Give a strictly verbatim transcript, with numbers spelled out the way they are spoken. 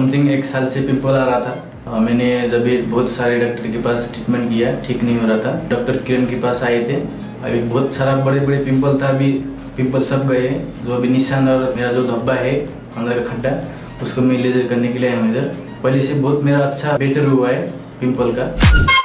Something एक साल से पिंपल आ रहा था। मैंने जब भी बहुत सारे डॉक्टर के पास ट्रीटमेंट किया, ठीक नहीं हो रहा था। डॉक्टर किरण के पास आए थे, अभी बहुत सारा बड़े बड़े पिंपल था, अभी पिंपल सब गए। जो अभी निशान और मेरा जो धब्बा है अंदर का खड्डा, उसको मैं लेजर करने के लिए आया हूँ इधर। पहले से बहुत मेरा अच्छा बेटर हुआ है पिंपल का।